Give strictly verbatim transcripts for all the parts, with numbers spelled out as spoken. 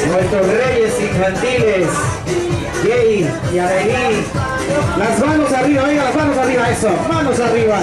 nuestros reyes infantiles, Jay y Adelí. Las manos arriba, venga, las manos arriba, eso, manos arriba.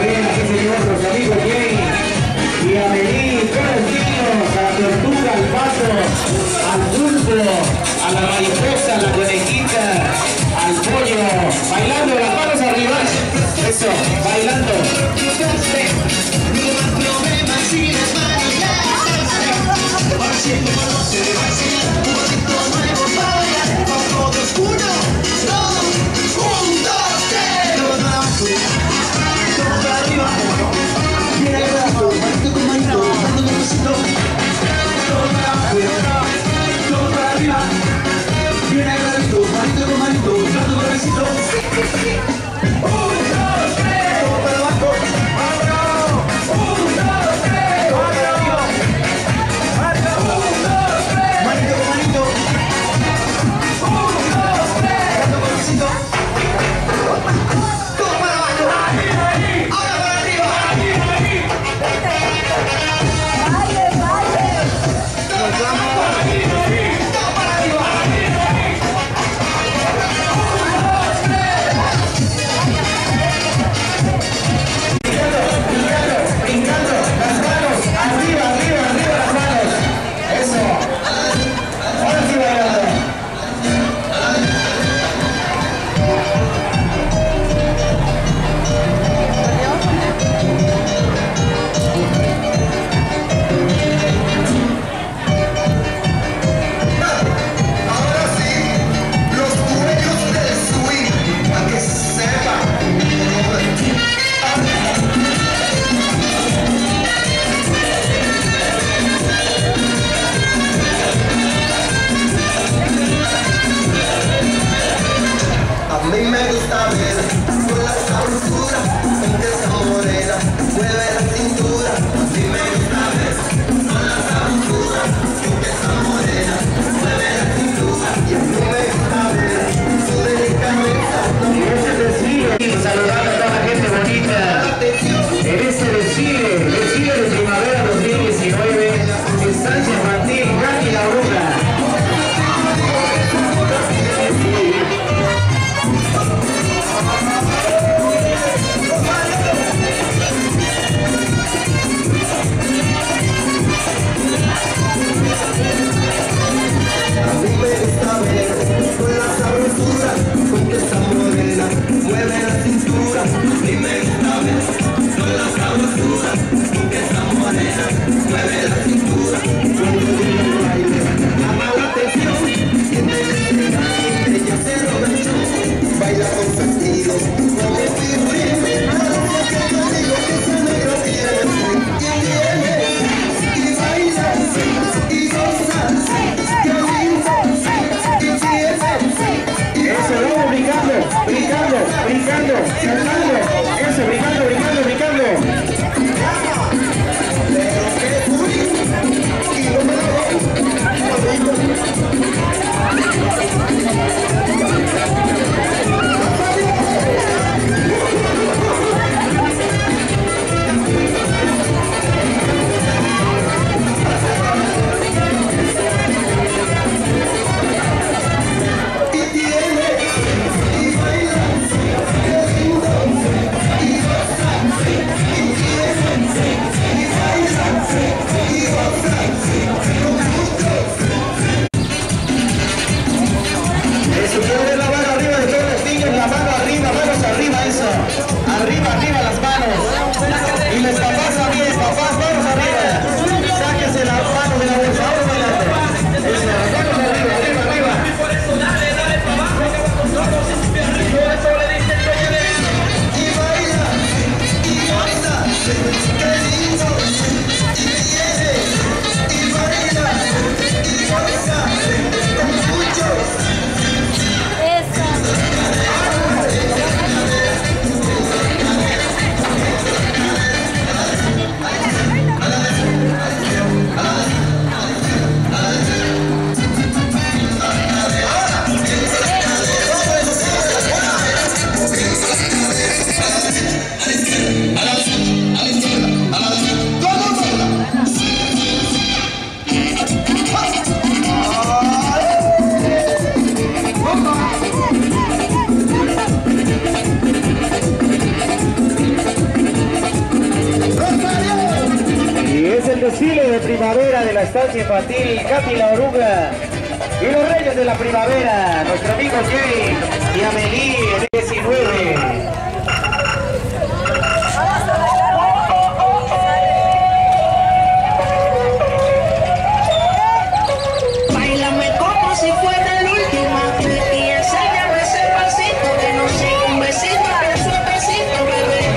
Amigos Jay y Adelí, Carlos Niños, a la Tortuga, al Paso. sabrosura, con esa morena, mueve la cintura. Si me gusta ver con la sabrosura, con esa morena, mueve la cintura. Y a mí me gusta ver su delicadeza. En ese desfile, saludando a toda la gente bonita. En este desfile, desfile de primavera dos mil diecinueve, estancia infantil, Katy la Oruga. Brincando, brincando, saltando, eso, brincando, brincando, brincando. Arriba, arriba las manos. Y los papás también, papás, manos arriba. Sáquense las manos de la bolsa. Vamos adelante. Eso, las manos arriba, arriba, arriba. Dale, dale para abajo, que va con nosotros. Por eso le dice el pequeño. Y baila, y goza, qué lindo. Y viene, y baila, y goza, con mucho. El desfile de primavera de la estancia infantil Katy la Oruga y los reyes de la primavera, nuestro amigo Jay y Amelie en diecinueve. Báilame como si fuera la última y enséñame ese pasito que no sigue un besito, que suavecito, bebé.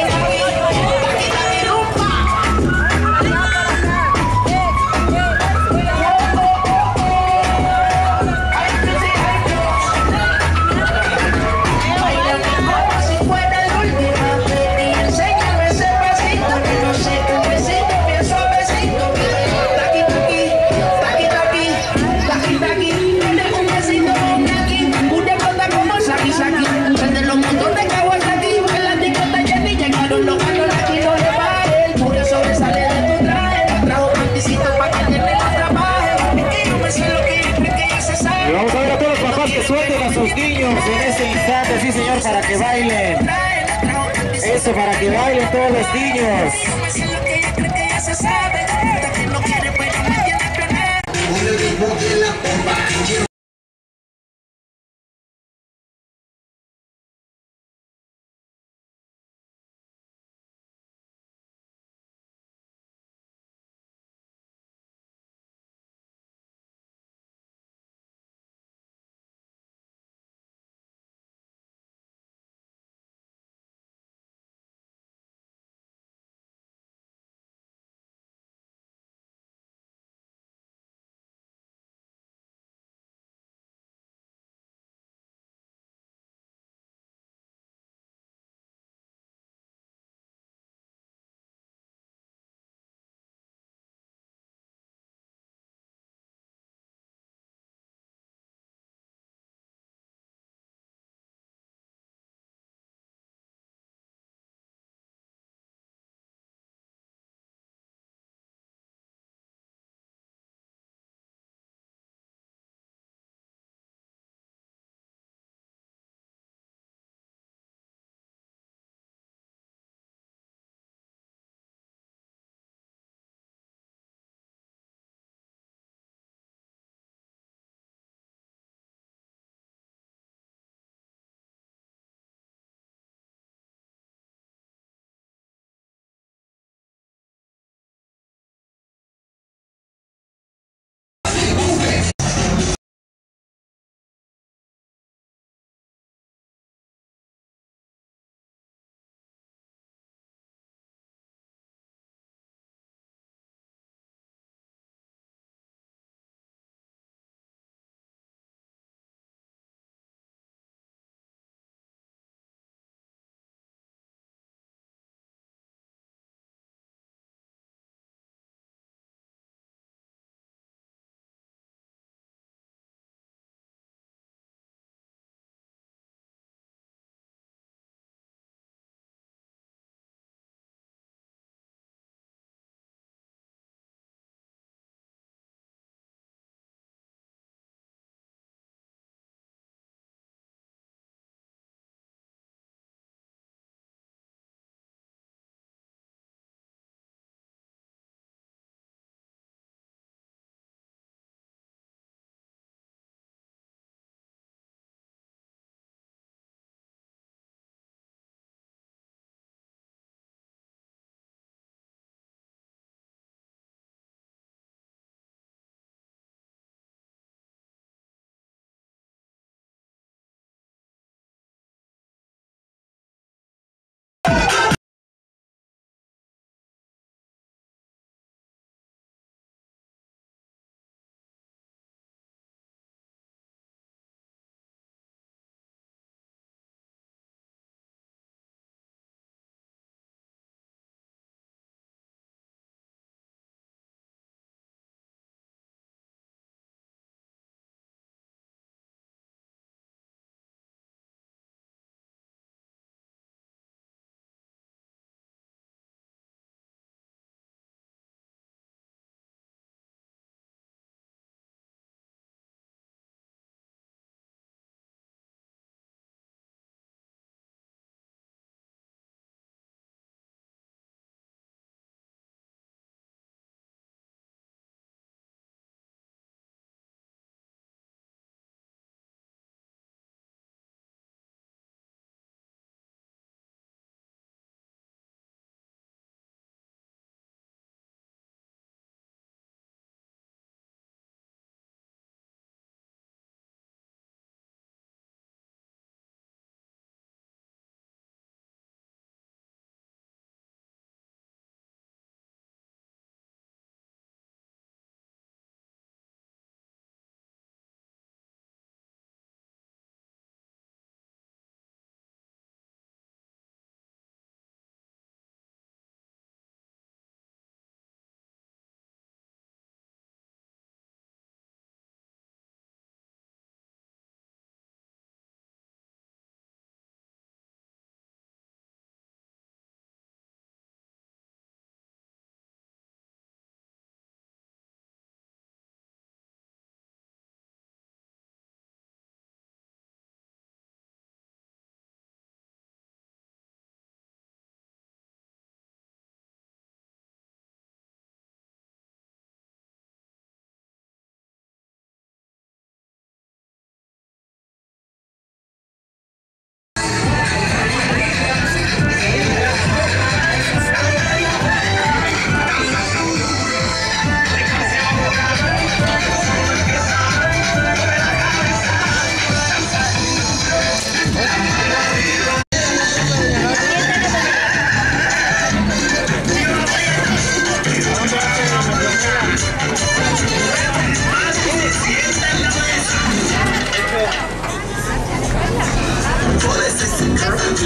Vamos a ver a todos los papás que suelten a sus niños en este instante, sí señor, para que bailen. Eso, para que bailen todos los niños.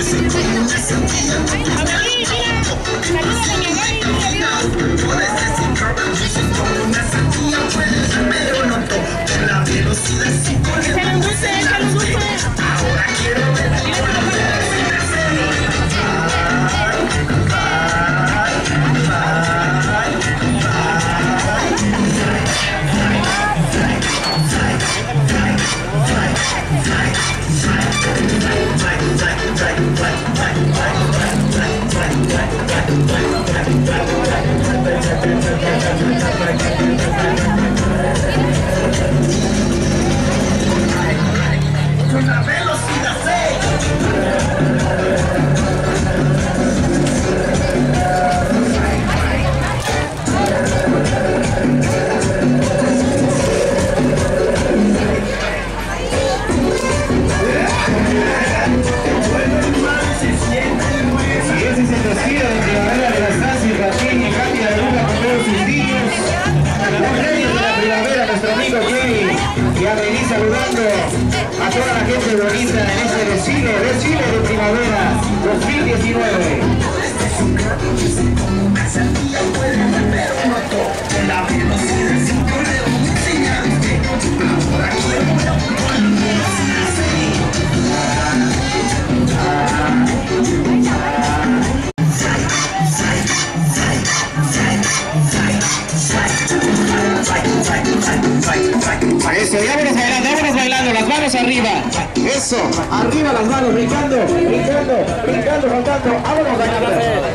Eso, y vámonos bailando, vámonos bailando, las manos arriba. Eso, arriba las manos, brincando, brincando, brincando, saltando. Vámonos bailando.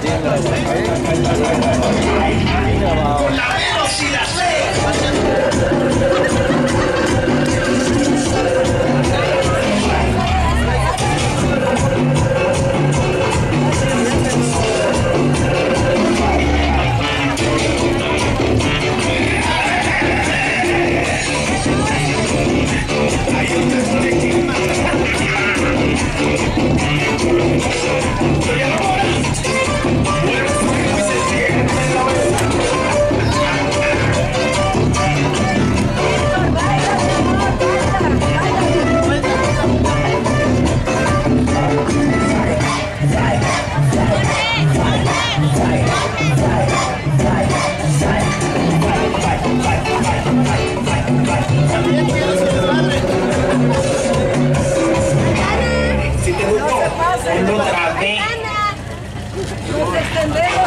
Con la velocidad. Nos extendemos.